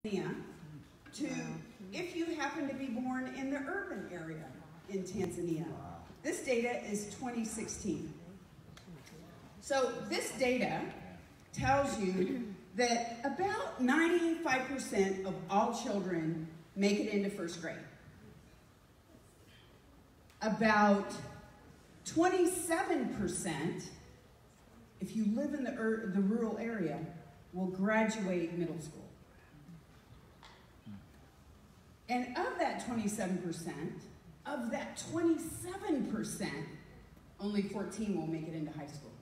to if you happen to be born in the urban area in Tanzania. This data is 2016. So this data tells you that about 95% of all children make it into first grade. About 27%, if you live in the rural area, will graduate middle school. And of that 27%, only 14 will make it into high school.